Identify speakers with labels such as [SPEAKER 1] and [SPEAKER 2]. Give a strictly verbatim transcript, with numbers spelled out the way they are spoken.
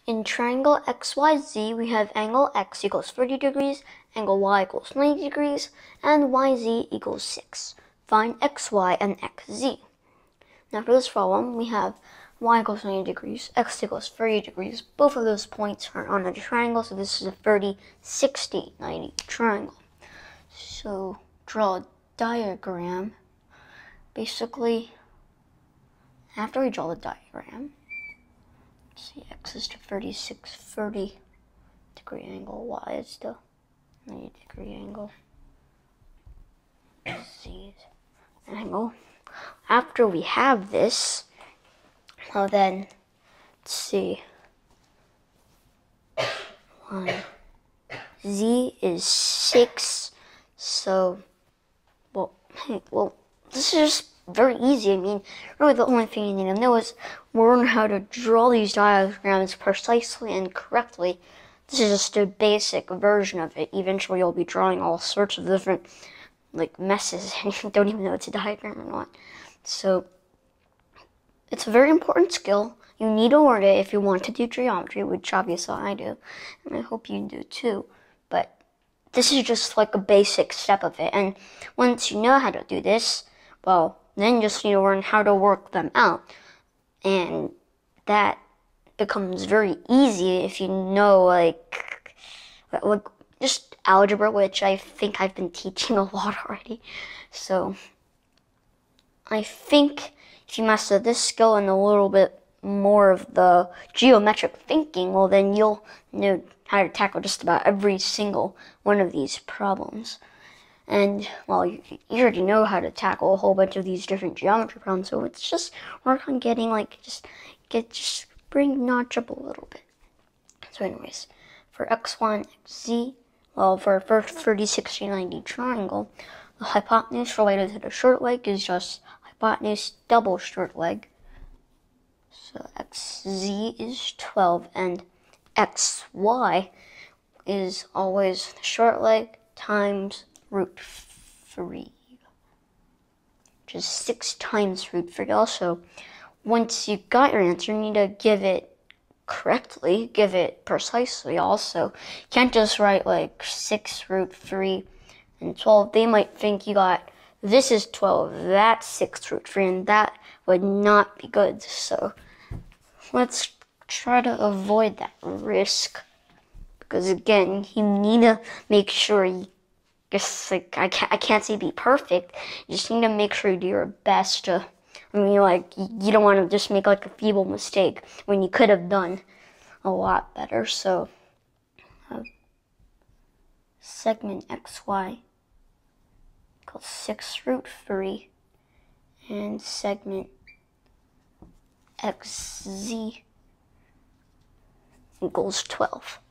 [SPEAKER 1] In triangle X Y Z, we have angle X equals thirty degrees, angle Y equals ninety degrees, and Y Z equals six. Find X Y and X Z. Now for this problem, we have Y equals ninety degrees, X equals thirty degrees. Both of those points are on a triangle, so this is a thirty, sixty, ninety triangle. So draw a diagram. Basically, after we draw the diagram, see, X is to thirty-six, thirty degree angle, Y is to ninety degree angle, Z is angle. After we have this, well then, let's see, one, Z is six, so, well, hey, well, this is just very easy. I mean, really the only thing you need to know is learn how to draw these diagrams precisely and correctly. This is just a basic version of it. Eventually you'll be drawing all sorts of different like messes and you don't even know it's a diagram or not. So it's a very important skill. You need to learn it if you want to do geometry, which obviously I do, and I hope you do too. But this is just like a basic step of it, and once you know how to do this, well, then you just need to learn how to work them out. And that becomes very easy if you know, like, like just algebra, which I think I've been teaching a lot already. So I think if you master this skill and a little bit more of the geometric thinking, well, then you'll know how to tackle just about every single one of these problems. And, well, you, you already know how to tackle a whole bunch of these different geometry problems, so it's just work on getting, like, just, get, just bring notch up a little bit. So anyways, for X Y and X Z, well, for our first thirty, sixty, ninety triangle, the hypotenuse related to the short leg is just hypotenuse double short leg. So X Z is twelve, and X Y is always the short leg times root three, which is six times root three. Also, once you got your answer, you need to give it correctly, give it precisely also. You can't just write like six root three and twelve. They might think you got, this is twelve, that's six root three, and that would not be good. So let's try to avoid that risk, because again, you need to make sure you just like, I can't, I can't say be perfect. You just need to make sure you do your best to, I mean, like, you don't want to just make like a feeble mistake when you could have done a lot better. So, uh, segment X Y equals six root three, and segment X Z equals twelve.